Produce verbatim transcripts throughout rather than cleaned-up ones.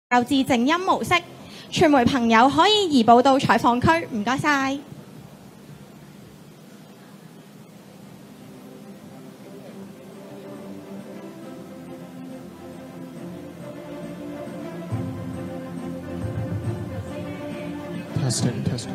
校至靜音模式，傳媒朋友可以移步到採訪區，唔該晒。 Testing, testing。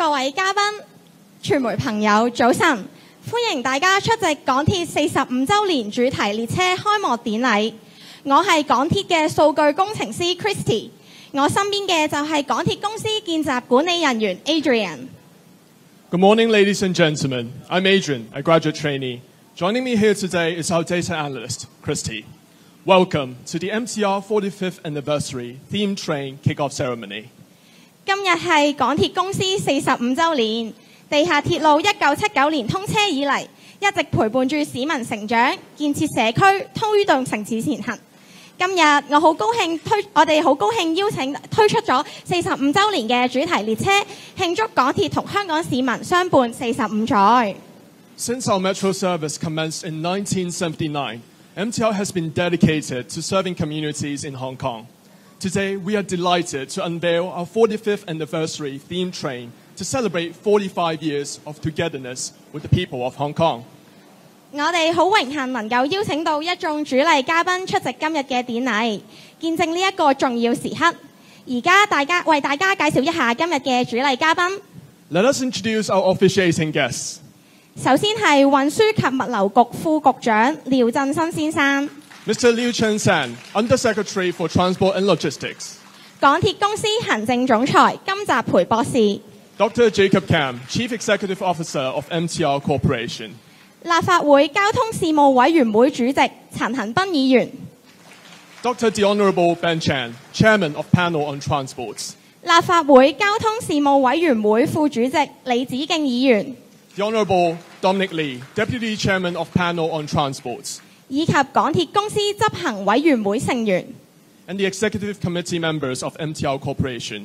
各位嘉賓、傳媒朋友，早晨！歡迎大家出席港鐵四十五週年主題列車開幕典禮。我係港鐵嘅數據工程師 Christy， 我身邊嘅就係港鐵公司見習管理人員 Adrian。 Good morning, ladies and gentlemen. I'm Adrian, a graduate trainee. Joining me here today is our data analyst, Christy. Welcome to the M T R forty-fifth Anniversary Theme Train Kick-Off Ceremony. 今日係港鐵公司四十五週年，地下鐵路一九七九年通車以嚟，一直陪伴住市民成長、建設社區、推動城市前行。今日我好高興推，我哋好高興邀請推出咗四十五週年嘅主題列車，慶祝港鐵同香港市民相伴四十五載。 Since our metro service commenced in nineteen seventy-nine, M T R has been dedicated to serving communities in Hong Kong. Today, we are delighted to unveil our forty-fifth anniversary theme train to celebrate forty-five years of togetherness with the people of Hong Kong. 我哋好榮幸能夠邀請到一眾主禮嘉賓出席今日嘅典禮，見證呢一個重要時刻。而家大家為大家介紹一下今日嘅主禮嘉賓。 Let us introduce our officiating guests. 首先係運輸及物流局副局長廖振新先生。 Mister Liu Chen-san, Undersecretary for Transport and Logistics. 港鐵公司行政總裁金澤培博士。 Doctor Jacob Kam, Chief Executive Officer of M T R Corporation. 立法會交通事務委員會主席陳恒鑌議員。 Doctor The Honourable Ben Chan, Chairman of Panel on Transports. 立法會交通事務委員會副主席李梓敬議員。 The Honourable Dominic Lee, Deputy Chairman of Panel on Transports. 以及港鐵公司執行委員會成員。 And the Executive Committee members of M T R Corporation.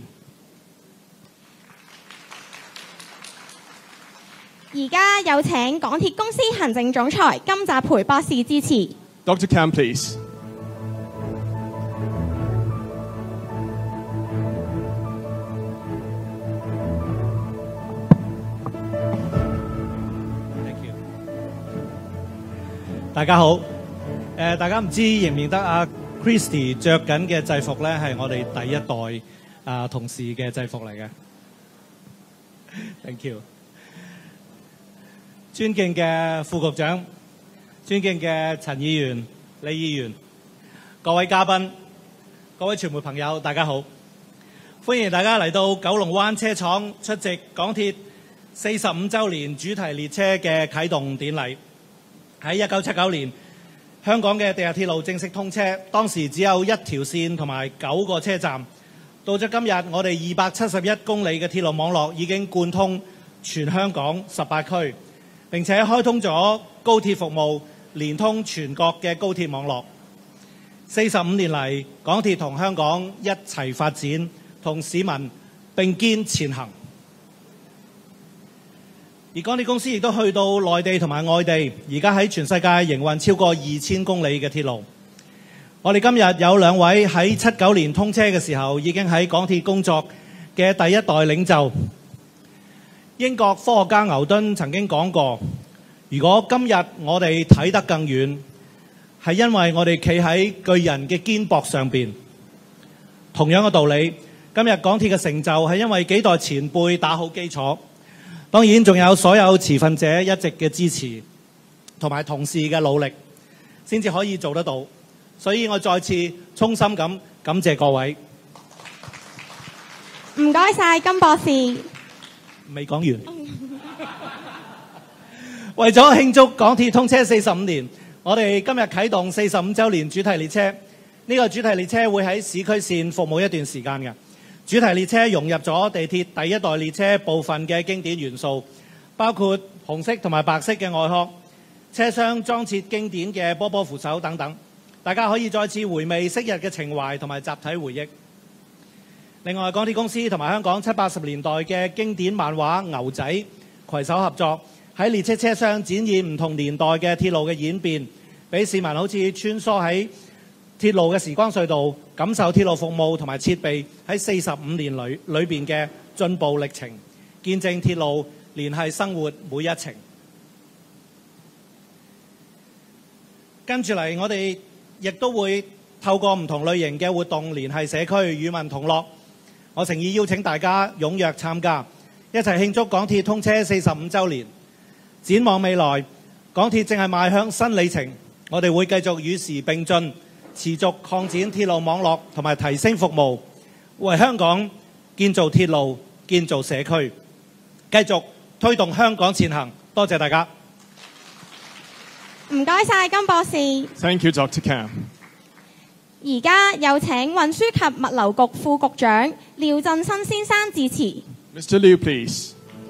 而家有請港鐵公司行政總裁金澤培博士致辭。 Doctor Kam, please. Thank you. 大家好，誒，大家唔知認唔認得阿 Christy 着緊嘅制服咧，係我哋第一代啊同事嘅制服嚟嘅。Thank you。尊敬嘅副局長，尊敬嘅陳議員、李議員，各位嘉賓，各位傳媒朋友，大家好！歡迎大家嚟到九龍灣車廠出席港鐵四十五週年主題列車嘅啟動典禮。喺一九七九年，香港嘅地下鐵路正式通車，當時只有一條線同埋九個車站。到咗今日，我哋二百七十一公里嘅鐵路網絡已經貫通全香港十八區。並且開通咗高鐵服務，連通全國嘅高鐵網絡。四十五年嚟，港鐵同香港一齊發展，同市民並肩前行。而港鐵公司亦都去到內地同埋外地，而家喺全世界營運超過二千公里嘅鐵路。我哋今日有兩位喺七九年通車嘅時候已經喺港鐵工作嘅第一代領袖。英國科學家牛頓曾經講過，如果今日我哋睇得更遠，係因為我哋企喺巨人嘅肩膊上邊。同樣嘅道理，今日港鐵嘅成就係因為幾代前輩打好基礎，當然仲有所有持份者一直嘅支持，同埋同事嘅努力，先至可以做得到。所以我再次衷心咁感謝各位。 唔該晒金博士。 未講完。為咗慶祝港鐵通車四十五年，我哋今日啟動四十五週年主題列車。呢個主題列車會喺市區線服務一段時間嘅。主題列車融入咗地鐵第一代列車部分嘅經典元素，包括紅色同埋白色嘅外殼，車廂裝設經典嘅波波扶手等等。大家可以再次回味昔日嘅情懷同埋集體回憶。另外，港鐵公司同埋香港七八十年代嘅經典漫畫《牛仔》攜手合作，喺列車車廂展現唔同年代嘅鐵路嘅演變，俾市民好似穿梭喺鐵路嘅時光隧道，感受鐵路服務同埋設備喺四十五年裏裏邊嘅進步歷程，見證鐵路聯繫生活每一程。跟住嚟，我哋亦都會透過唔同類型嘅活動聯繫社區，與民同樂。我誠意邀請大家踴躍參加， 一齊慶祝港鐵通車四十五週年。展望未來，港鐵正係邁向新里程，我哋會繼續與時並進，持續擴展鐵路網絡同埋提升服務，為香港建造鐵路、建造社區，繼續推動香港前行。多謝大家。 唔該晒金博士。 Thank you, Doctor Cam. 而家有請運輸及物流局副局長廖振新先生致辭。 Mister Liu, please.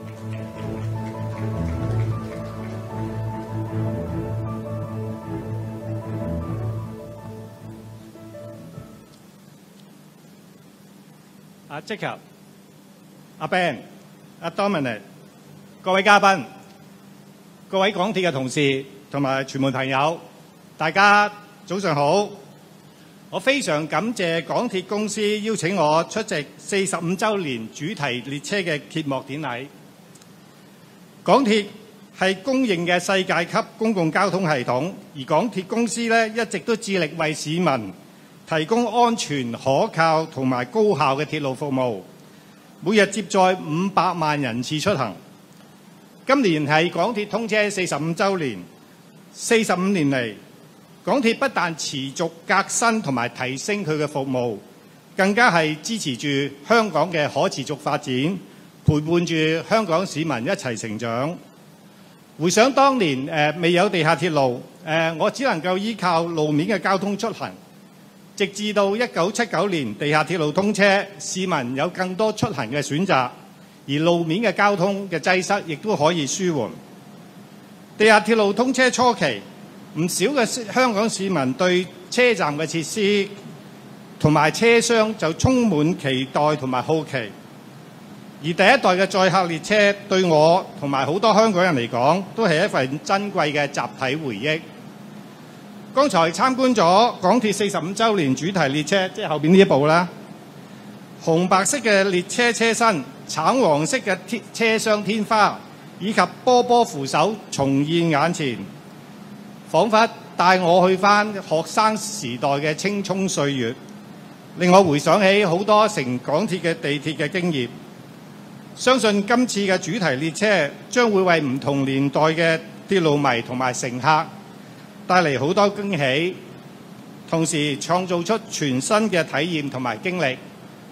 阿 Jacob、阿 Ben、阿 Dominic、各位嘉賓、各位港鐵嘅同事同埋傳媒朋友，大家早上好。我非常感謝港鐵公司邀請我出席四十五週年主題列車嘅揭幕典禮。港鐵係公認嘅世界級公共交通系統，而港鐵公司咧一直都致力為市民提供安全、可靠同埋高效嘅鐵路服務，每日接載五百萬人次出行。今年係港鐵通車四十五週年，四十五年嚟，港鐵不但持續革新同埋提升佢嘅服務，更加係支持住香港嘅可持續發展，陪伴住香港市民一齊成長。回想當年誒、呃、未有地下鐵路，誒、呃、我只能夠依靠路面嘅交通出行，直至到一九七九年地下鐵路通車，市民有更多出行嘅選擇，而路面嘅交通嘅擠塞亦都可以舒緩。地下鐵路通車初期，唔少嘅香港市民對車站嘅設施同埋車廂就充滿期待同埋好奇，而第一代嘅載客列車對我同埋好多香港人嚟講，都係一份珍貴嘅集體回憶。剛才參觀咗港鐵四十五週年主題列車，即係後邊呢一部啦，紅白色嘅列車車身、橙黃色嘅車廂天花以及波波扶手重現眼前，彷彿帶我去返學生時代嘅青蔥歲月，令我回想起好多乘港鐵嘅地鐵嘅經驗。相信今次嘅主題列車將會為唔同年代嘅鐵路迷同埋乘客帶嚟好多驚喜，同時創造出全新嘅體驗同埋經歷。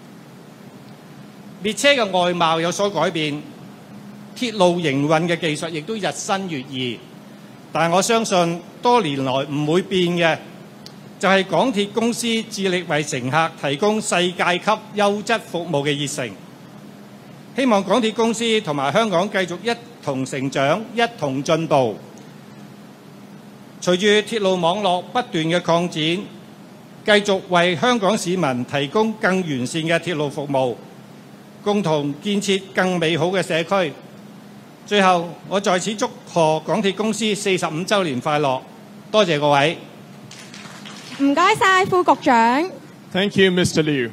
列車嘅外貌有所改變，鐵路營運嘅技術亦都日新月異。但我相信多年來唔會變嘅，就係港鐵公司致力為乘客提供世界級優質服務嘅熱誠。希望港鐵公司同埋香港繼續一同成長，一同進步。隨住鐵路網絡不斷嘅擴展，繼續為香港市民提供更完善嘅鐵路服務，共同建設更美好嘅社區。最後，我在此祝賀港鐵公司四十五週年快樂！多謝各位。 唔該晒副局長。 Thank you, Mister Liu.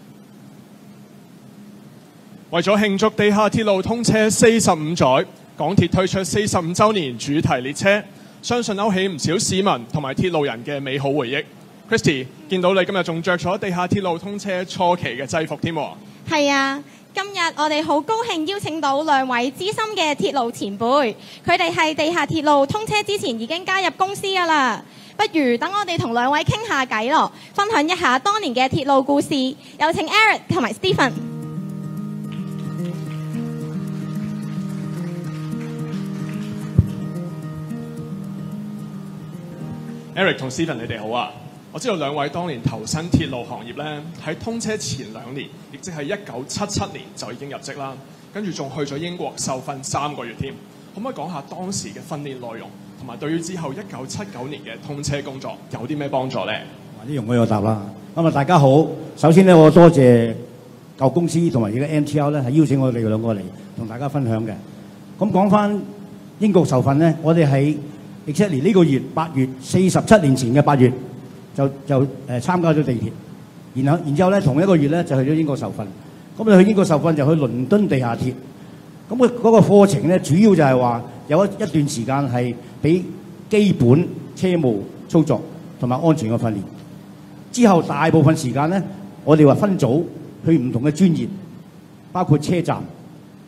為咗慶祝地下鐵路通車四十五載，港鐵推出四十五週年主題列車，相信勾起唔少市民同埋鐵路人嘅美好回憶。Christy， 見到你今日仲着咗地下鐵路通車初期嘅制服添喎。係啊。今日我哋好高興邀請到兩位資深嘅鐵路前輩，佢哋係地下鐵路通車之前已經加入公司㗎喇。不如等我哋同兩位傾下偈咯，分享一下當年嘅鐵路故事。有請 Eric 同埋 Stephen。 Eric 同 Stephen， 你哋好啊！我知道兩位當年投身鐵路行業咧，喺通車前兩年，亦即係一九七七年就已經入職啦，跟住仲去咗英國受訓三個月添。可唔可以講下當時嘅訓練內容，同埋對於之後一九七九年嘅通車工作有啲咩幫助咧？ 呢容我有答啦。咁啊，大家好。首先咧，我多謝舊公司同埋而家 M T R 咧，係邀請我哋兩個嚟同大家分享嘅。咁講翻英國受訓咧，我哋喺exactly呢個月八月四十七年前嘅八月。就就誒、呃、參加咗地鐵，然後然之後咧同一個月咧就去咗英國受訓。咁你去英國受訓就去倫敦地下鐵。咁佢嗰個課程咧主要就係話有一一段時間係俾基本車務操作同埋安全嘅訓練。之後大部分時間咧，我哋話分組去唔同嘅專業，包括車站、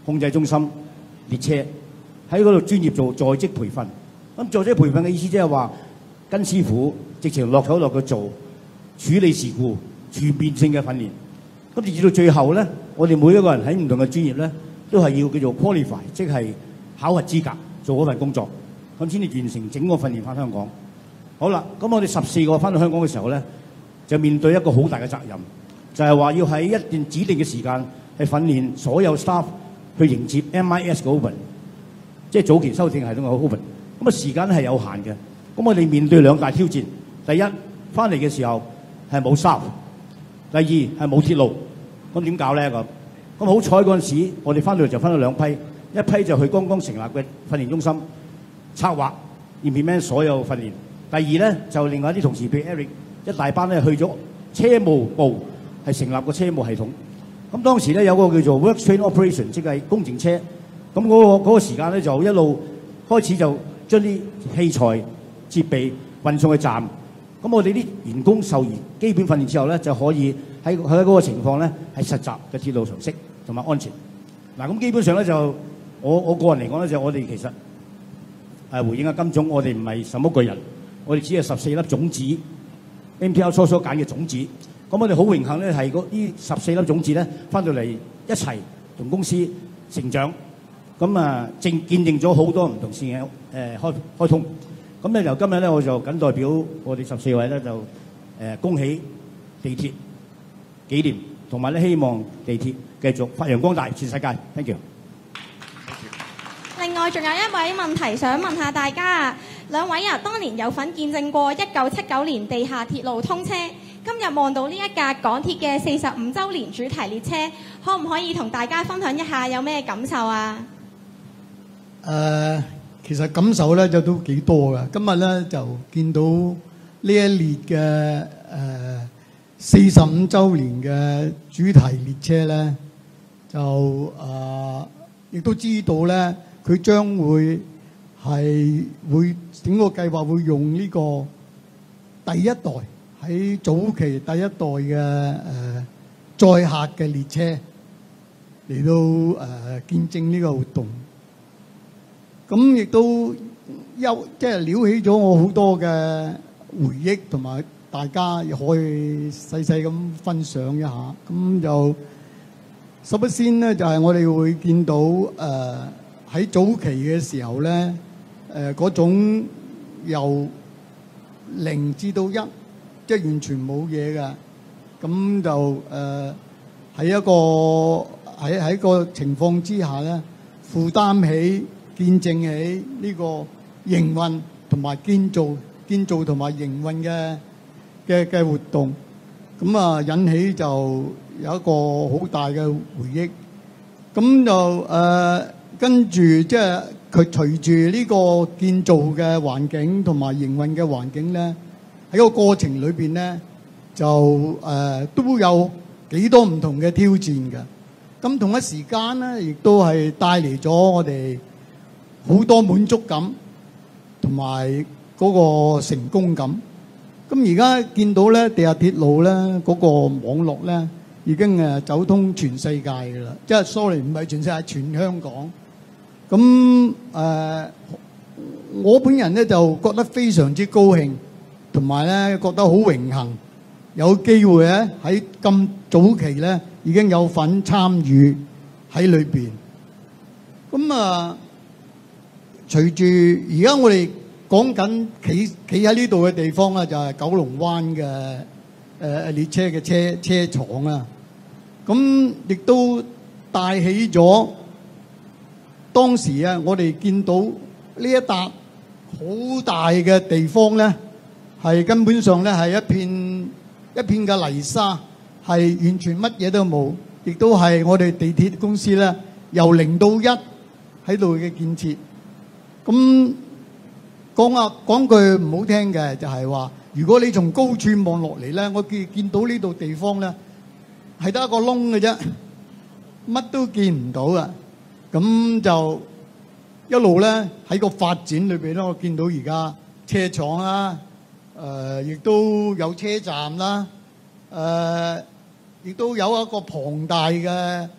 控制中心列車，喺嗰度專業做在職培訓。咁在職培訓嘅意思即係話跟師傅直情落手落腳做處理事故，全面性嘅訓練。咁直至到最後咧，我哋每一個人喺唔同嘅專業咧，都係要叫做 qualify， 即係考核資格做嗰份工作，咁先至完成整個訓練翻香港。好啦，咁我哋十四個翻到香港嘅時候咧，就面對一個好大嘅責任，就係話要喺一段指定嘅時間去訓練所有 staff 去迎接 M I S 嘅 open， 即係早期修正系統嘅 open。咁啊時間係有限嘅，咁我哋面對兩大挑戰。第一，翻嚟嘅時候係冇 staff；第二係冇鐵路。咁點搞咧？咁咁好彩嗰陣時，我哋翻到嚟就分咗兩批，一批就去剛剛成立嘅訓練中心策劃 implement 所有訓練。第二咧就另外一啲同事，譬如 Eric 一大班咧去咗車務部，係成立個車務系統。咁當時咧有個叫做 work train operation， 即係工程車。咁嗰、嗰個嗰個時間咧就一路開始就將啲器材設備運送去站。咁我哋啲員工受完基本訓練之後咧，就可以喺喺嗰個情況咧係實習嘅鐵路常識同埋安全。嗱，咁基本上咧就我我個人嚟講咧，就我哋其實誒回應阿金總，我哋唔係什麼巨人。我哋只係十四粒種子 ，M T L 初初揀嘅種子。咁我哋好榮幸咧，係嗰呢十四粒種子咧，翻到嚟一齊同公司成長。咁啊，正見證咗好多唔同線嘅誒開開通。咁咧由今日咧，我就僅代表我哋十四位咧，就誒、呃、恭喜地鐵紀念，同埋咧希望地鐵繼續發揚光大全世界。Thank you。 另外仲有一位問題想問下大家啊，兩位啊，當年有份見證過一九七九年地下鐵路通車，今日望到呢一架港鐵嘅四十五週年主題列車，可唔可以同大家分享一下有咩感受啊？ 誒、呃，其實感受咧就都幾多噶。今日咧就見到呢一列嘅誒四十五週年嘅主題列車咧，就誒亦、呃、都知道咧。佢將會係會整個計劃會用呢個第一代喺早期第一代嘅誒、呃、載客嘅列車嚟到誒、呃、見證呢個活動。咁亦都有即係撩起咗我好多嘅回憶，同埋大家亦可以細細咁分享一下。咁就首不先咧，就係、是、我哋會見到誒。呃喺早期嘅時候咧，誒、呃、嗰種由零至到一，即係完全冇嘢嘅，咁就誒喺、呃、一個喺喺個情況之下咧，負擔起、見證起呢個營運同埋建造、建造同埋營運嘅嘅嘅活動，咁啊引起就有一個好大嘅回憶，咁就誒。呃跟住即係佢隨住呢個建造嘅環境同埋營運嘅環境咧，喺個過程裏邊咧，就誒、呃、都有幾多唔同嘅挑戰嘅。咁同一時間咧，亦都係帶嚟咗我哋好多滿足感同埋嗰個成功感。咁而家見到咧，地下鐵路咧嗰個網絡咧已經誒走通全世界㗎啦，即係 sorry 唔係全世界，全香港。咁誒、呃，我本人咧就覺得非常之高興，同埋咧覺得好榮幸，有機會咧喺咁早期咧已經有份參與喺裏邊。咁啊，隨住而家我哋講緊企企喺呢度嘅地方咧，就係九龍灣嘅誒、呃、列車嘅車車廠啊。咁亦都帶起咗。當時啊，我哋見到呢一笪好大嘅地方咧，係根本上咧係一片一片嘅泥沙，係完全乜嘢都冇，亦都係我哋地鐵公司咧由零到一喺度嘅建設。咁講啊講句唔好聽嘅，就係話，如果你從高處望落嚟咧，我見見到呢度地方咧係得一個窿嘅啫，乜都見唔到啊！咁就一路咧喺個發展裏邊咧，我見到而家車廠啦，誒、呃、亦都有車站啦，誒、呃、亦都有一個龐大嘅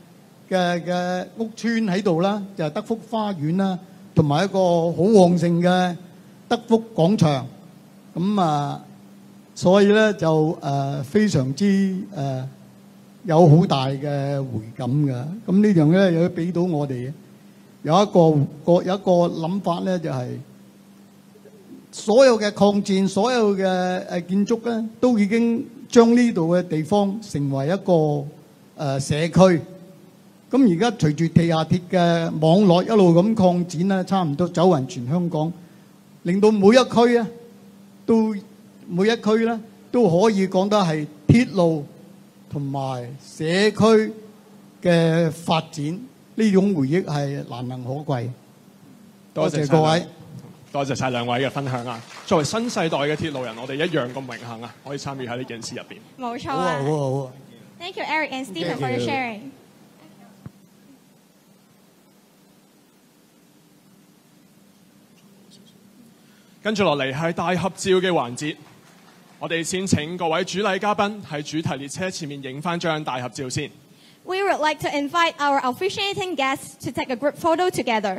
嘅嘅屋村喺度啦，就係德福花園啦，同埋一個好旺盛嘅德福廣場。咁啊，所以咧就誒、呃、非常之誒、呃、有好大嘅回感嘅。咁呢樣咧又俾到我哋有一個個有一個諗法咧，就係、是、所有嘅抗戰，所有嘅誒建築咧，都已經將呢度嘅地方成為一個誒、呃、社區。咁而家隨住地下鐵嘅網絡一路咁擴展咧，差唔多走勻全香港，令到每一區啊，都每一區咧都可以講得係鐵路同埋社區嘅發展，呢種回憶係難能可貴。多謝各位， 多謝晒兩位嘅分享啊！作為新世代嘅鐵路人，我哋一樣咁榮幸啊，可以參與喺呢件事入邊。 冇錯好啊，好啊，好啊。 Thank you, Eric and Stephen, for your sharing. 跟住落嚟係大合照嘅環節，我哋先請各位主禮嘉賓喺主題列車前面影翻張大合照先。 We would like to invite our officiating guests to take a group photo together.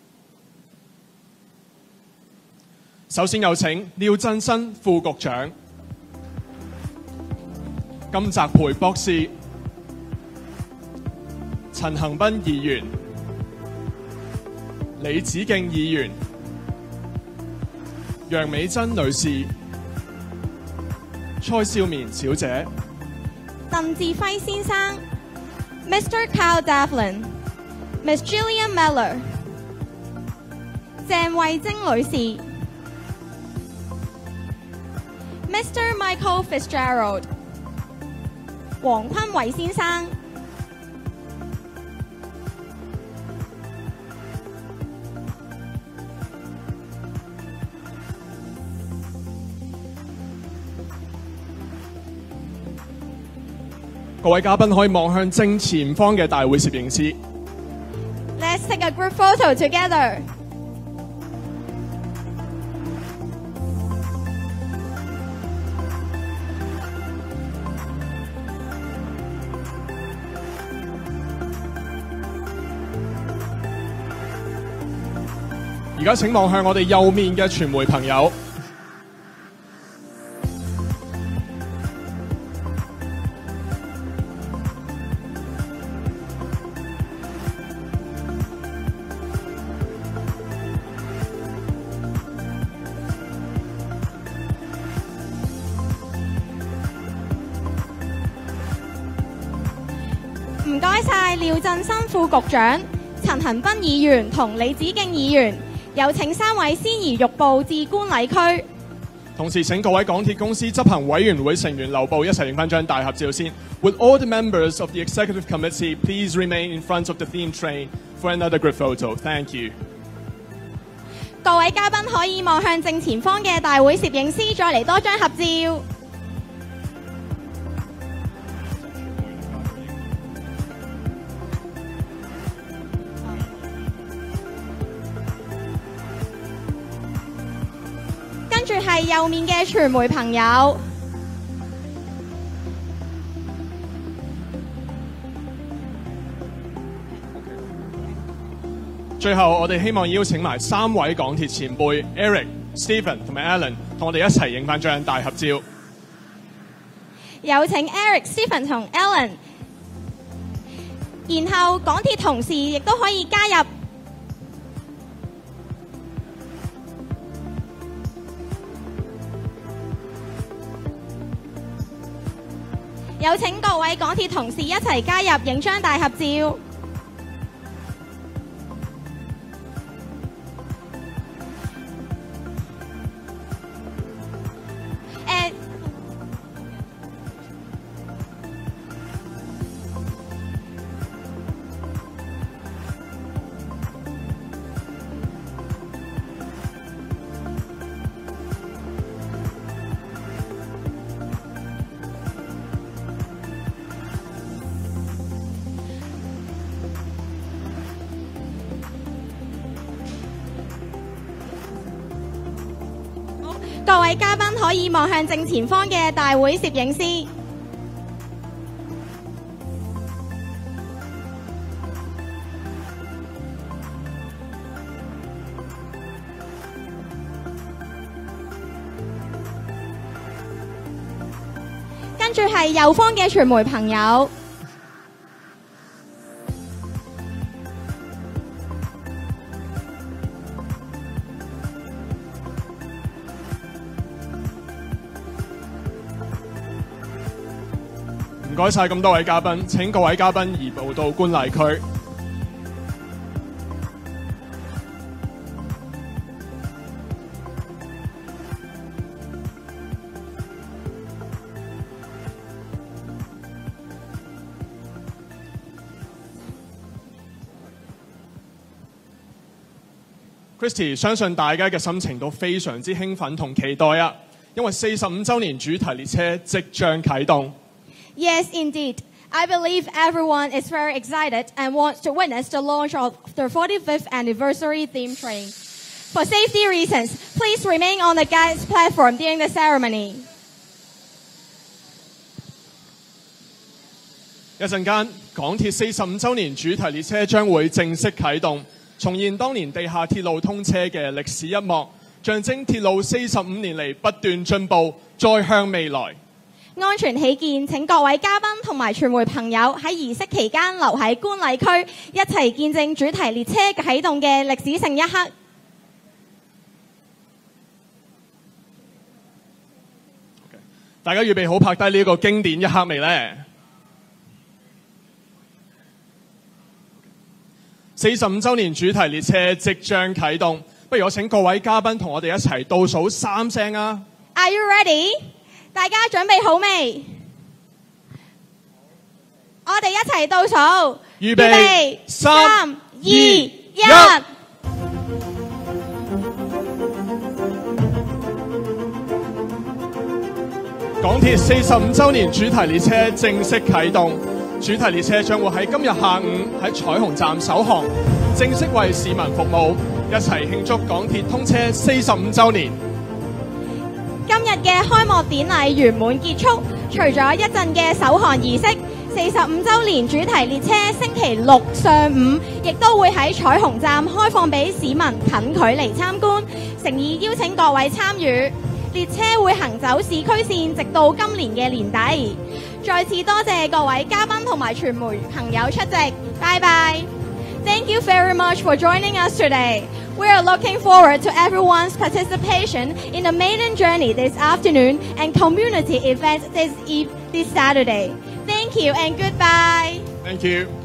首先有請廖振新副局長、金澤培博士、陳恒鑌議員、李梓敬議員、楊美珍女士、蔡少綿小姐、 鄧志輝先生、Mister Carl Devlin、Miss Gillian Meller、鄭慧晶女士、Mister Michael Fitzgerald、黃坤偉先生、 各位嘉賓可以望向正前方嘅大會攝影師。 Let's take a group photo together. 而家請望向我哋右面嘅傳媒朋友。 唔該晒廖振新副局長、陳恒鑌議員同李梓敬議員，有請三位先移玉步至觀禮區。 同時請各位港鐵公司執行委員會成員留步，一齊影翻張大合照先。Would all the members of the executive committee please remain in front of the theme train for another group photo? Thank you. 各位嘉賓可以望向正前方嘅大會攝影師，再嚟多張合照。跟住係右面嘅傳媒朋友。 最後，我哋希望邀請埋三位港鐵前輩 Eric、Stephen 同埋 Alan 同我哋一齊影翻張大合照。 有請 Eric、Stephen 同 Alan， 然後港鐵同事亦都可以加入。有請各位港鐵同事一齊加入影張大合照。誒，各位嘉賓可以望向正前方嘅大會攝影師。 住係右方嘅傳媒朋友。 唔該晒咁多位嘉賓，請各位嘉賓移步到觀禮區。Christy， 相信大家嘅心情都非常之興奮同期待啊，因為四十五週年主題列車即將啟動。 Yes, indeed. I believe everyone is very excited and wants to witness the launch of the forty-fifth anniversary theme train. For safety reasons, please remain on the guidance platform during the ceremony. 一陣間，港鐵四十五週年主題列車將會正式啟動，重現當年地下鐵路通車嘅歷史一幕，象徵鐵路四十五年嚟不斷進步，再向未來。 安全起見，請各位嘉賓同埋傳媒朋友喺儀式期間留喺觀禮區，一齊見證主題列車啟動嘅歷史性一刻。 大家預備好拍低呢個經典一刻未呢？四十五週年主題列車即將啟動，不如我請各位嘉賓同我哋一齊倒數三聲啊 ！Are you ready？大家準備好未？我哋一齊倒數， 預備三、二、一。港鐵四十五週年主題列車正式啟動，主題列車將會喺今日下午喺彩虹站首航，正式為市民服務，一齊慶祝港鐵通車四十五週年。 今日嘅開幕典禮圓滿結束，除咗一陣嘅首航儀式，四十五週年主題列車星期六上午亦都會喺彩虹站開放俾市民近距離參觀，誠意邀請各位參與。列車會行走市區線，直到今年嘅年底。再次多謝各位嘉賓同埋傳媒朋友出席，拜拜。Thank you very much for joining us today. We are looking forward to everyone's participation in the maiden journey this afternoon and community events this eve this Saturday. Thank you and goodbye. Thank you.